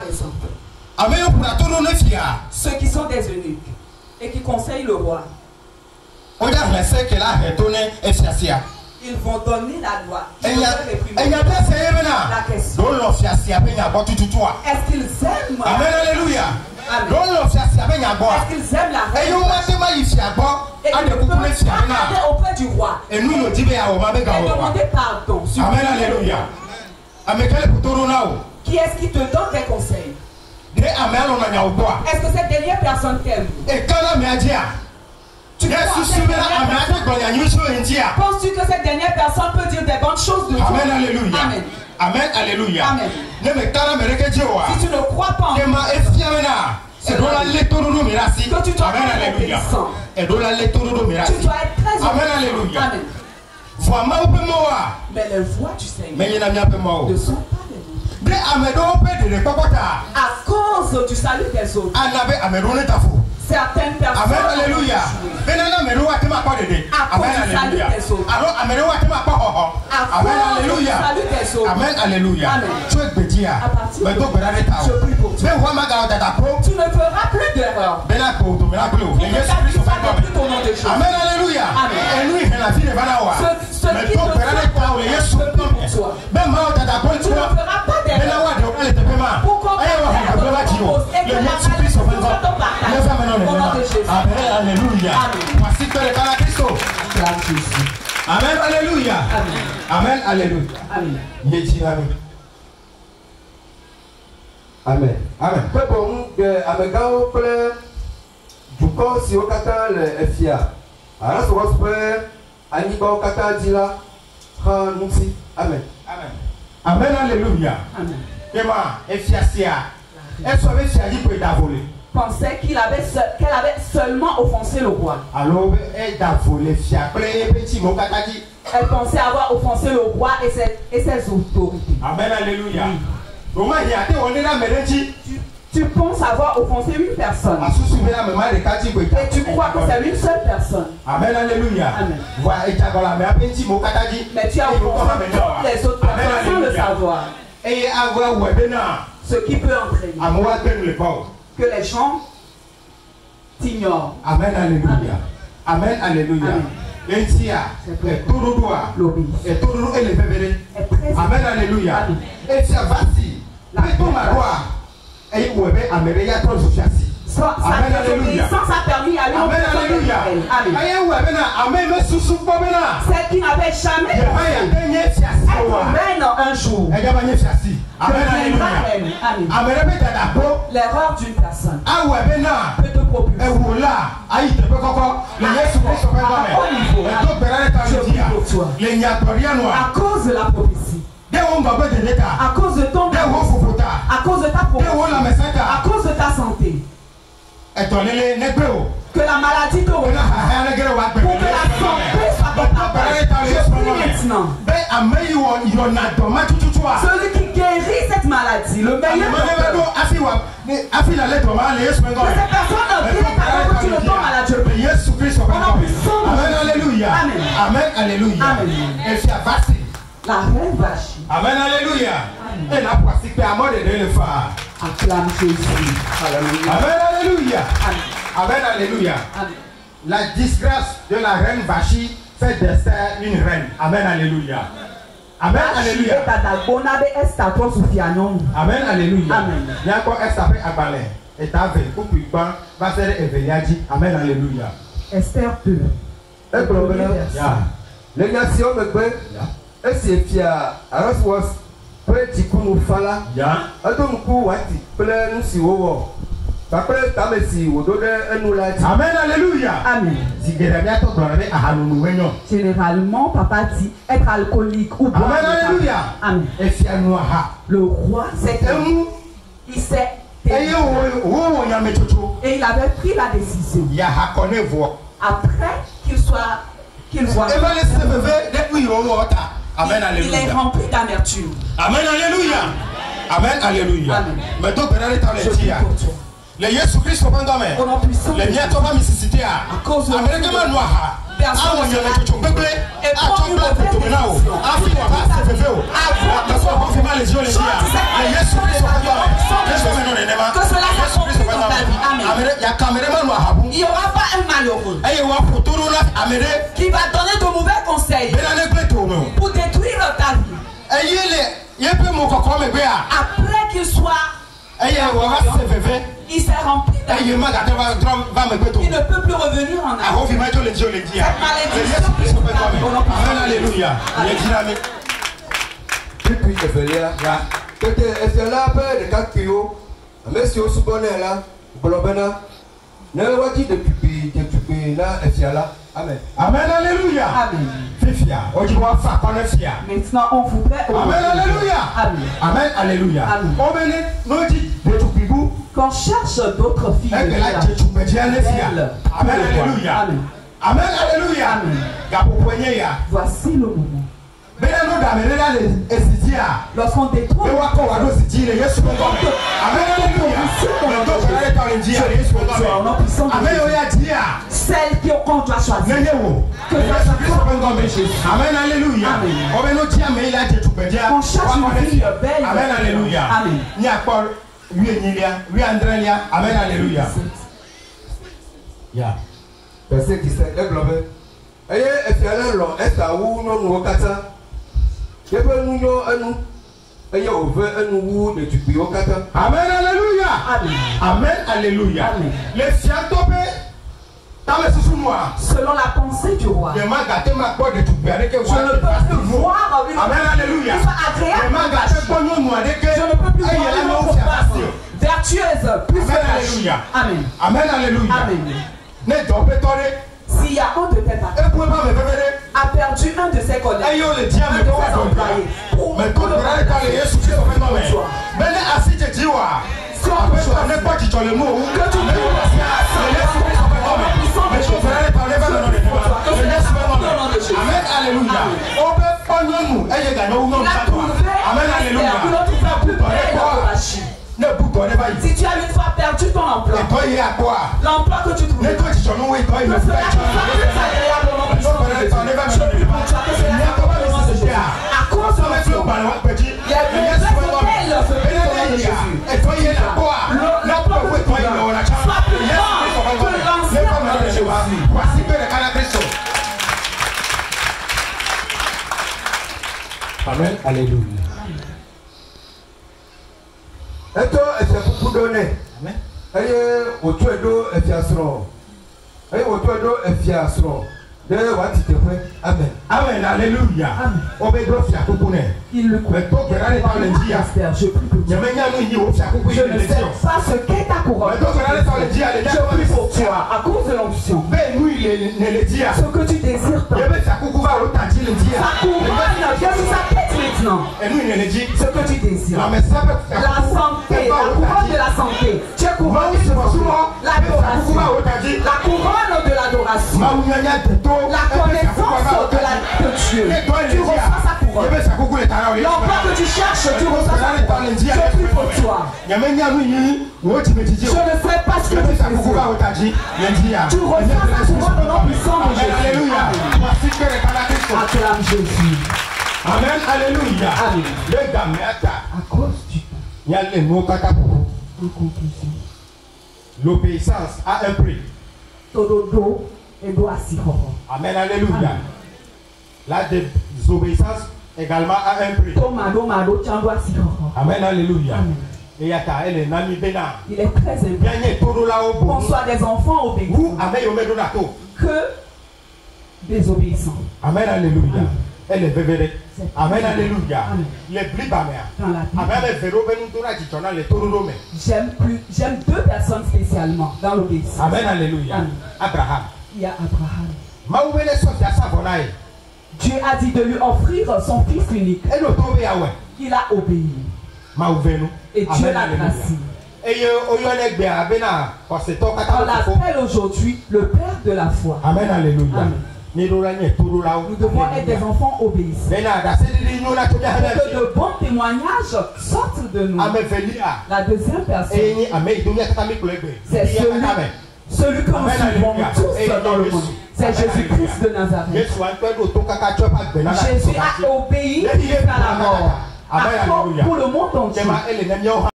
raison. Amen pour la tono ne fia. Ceux qui sont des eunuques et qui conseillent le roi. On a laissé que la retourne et fiasia. Ils vont donner la loi. Et il y a des essayés maintenant. La question. Don't love fiasia, ben y'a tout toi. Est-ce qu'ils aiment? Amen, alléluia. Amen. Don't love fiasia, ben y'a boire. Est-ce qu'ils aiment la Et reine? nous, maintenant, il fia bon. Et qu'ils peuvent aller auprès du roi Et nous, nous disons, on va et demander pardon. Amen, alléluia. Amen, quel est pour toi, Qui est-ce qui te donne des conseils? Est-ce que cette dernière personne t'aime? Et quand la média, tu penses-tu que cette dernière personne peut dire des bonnes choses de toi? Amen, alléluia. Amen. Amen, alléluia. Amen. Si Si tu ne crois pas en Dieu, que tu dois Amen, être alléluia. obéissant. Tu dois être très Amen, obéissant. alléluia. Amen. Mais les voix du Seigneur ne sont pas les mêmes. À cause du salut des autres, certaines personnes Amen, alléluia. Amen, alléluia. Amen, alléluia. Amen, alléluia. Tu es petit. Mais tu ne feras plus d'erreur. Amen, alléluia. Et lui, il a la vie de Vanawa. Ce qui te fait tu ne feras pas d'erreur. Pourquoi Amen, alléluia. Voici que le Canada Christo. Amen, alléluia. Amen, alléluia. Amen. Amen. Amen. Que bon que Amegao plein du corps si au Kata le FIA. Alors ce qu'on se Anibao Kata Dila. Hanousi. Amen. Amen. Amen, alléluia. Amen. Comment effiacia. Elle soit effiacie pour être volée. Pensait qu'elle avait seulement offensé le roi. Alors, elle a volé fiaplé petit mot kataki. Elle pensait avoir offensé le roi et ses autorités. Amen, alléluia. Comment il y a été on est là maintenant tu penses avoir offensé une personne. Et tu crois que c'est une seule personne. Amen, alléluia. Amen. Mais tu as offensé toutes les autres personnes sans le savoir. Et avoir ce qui peut entraîner que les gens t'ignorent. Amen, alléluia. Amen, alléluia. Amen, alléluia. Et ça va si. Sa désobéissance a permis à lui. Amen, alléluia. Celle qui n'avait jamais être reine un jour. Amen, alléluia. L'erreur d'une personne peut te propulser. À cause de la prophétie, à cause de ton à cause de ta prophétie, à cause de ta santé, que la maladie te regarde, pour que la santé soit dans ta part. Je prie maintenant. Celui qui guérit cette maladie, le meilleur docteur. Que cette personne ne vienne pas que tu ne tombes malade. Amen, alléluia. Amen, alléluia. La reine Vachi. Amen, alléluia. Et la voici que à mort de le faire. Acclame Jésus. Amen, alléluia. Amen, alléluia. La disgrâce de la reine Vachi fait d'Esther une reine. Amen, alléluia. Amen, alléluia. Amen, alléluia. Amen. Il y a encore Esther fait à balai. Et t'as vu, pour puis pas, va faire Eveliadi. Amen, alléluia. Esther 2. Les nations me prennent. Et c'est fier. Alors, c'est petit coup nous fala. Adam coup wati plein si wo. Après tamesi wo donne un oulati. Amen, alléluia. Amen. Généralement, papa dit être alcoolique ou boire. Amen, alléluia. Amen. Le roi, c'est il s'est et il avait pris la décision. Après qu'il soit Amen, alléluia. Il est rempli d'amertume. Amen, alléluia. Amen, alléluia. Mais donc, les Jésus Christ sont pendant les miens sont pas nécessité à cause de l'Américain noir. malheureux. Qui va donner de mauvais conseils pour détruire ta vie. Après qu'il soit il s'est rempli d'amour. Il ne peut plus revenir en arrière. Cette malédiction qui se Amen, alléluia. Puis Ephelia, que Ephelia peut de Kakio, Monsieur Subonella, Bolobena, ne va dire depuis là, Ephiala. Amen. Amen, alléluia. Amen. Fifia, maintenant on voudrait. Amen, alléluia. Amen. Amen, alléluia. Qu'on cherche d'autres filles. Amen, alléluia. Amen. Amen, alléluia. Voici le moment. Lorsqu'on détruit celle qu'on doit choisir. Amen, alléluia. On cherche une fille belle. Amen, alléluia. Amen. Amen, alléluia. Verset 17, le globe. Aye, Ephiala, est à où non nous kata. Je peux nous aye, on veut un nouveau de Tupio kata. Amen, alléluia. Amen, alléluia. Les fiatopé. Selon la pensée du roi, je ne peux plus voir une alléluia. qui soit agréable. Je ne peux plus voir une autre femme vertueuse, plus alléluia. Amen. Amen, alléluia. Amen. S'il y a un de tes parents a perdu un de ses collègues, un de ses employés, pour le Amen, alléluia. Amen, alléluia. Si tu as une fois perdu ton emploi, l'emploi que tu trouves, ne sera plus agréablement plus à cause de il y a une de Jésus. L'emploi que tu trouves soit plus grand que l'ancien de Jésus. Amen, alléluia. Et toi, c'est pour donner. Amen. Aye, au tuedo, Ephiasron. Aye, au tuedo, Ephiasron. De what it is. Amen. Amen, alléluia. Il le croit. Je ne sais pas ce qu'est ta couronne. Je prie pour toi à cause de l'onction. Ce que tu désires tant. Ta couronne vient sur sa tête maintenant. Ce que tu désires. La santé, la couronne de la santé. Tu es couronne de l'adoration. La couronne de l'adoration. La connaissance de Dieu. Tu reçois sa couronne. L'emploi que tu cherches, tu reçois sa couronne. Je prie pour toi. Je ne sais pas ce que tu fais. Tu reçois sa couronne au nom puissant de Jésus. Acclame Jésus. Amen, alléluia. Amen. À cause du l'obéissance a un prix. Amen, alléluia. La désobéissance également a un prix. Amen, alléluia. Il est très important qu'on soit des enfants obéissants que désobéissants. Amen, alléluia. Elle est vévérée. Amen, alléluia. Les plus bas. J'aime deux personnes spécialement dans l'obéissance. Amen, alléluia. Abraham. Il y a Abraham. Dieu a dit de lui offrir son fils unique. Il a obéi. Et Dieu l'a gracié. On l'appelle aujourd'hui le Père de la foi. Amen, alléluia. Amen. Nous devons être des enfants obéissants. Que de bons témoignages sortent de nous. La deuxième personne, c'est celui que nous suivons tous dans le monde. C'est Jésus-Christ de Nazareth. Jésus a obéi jusqu'à la mort. Pour le monde entier.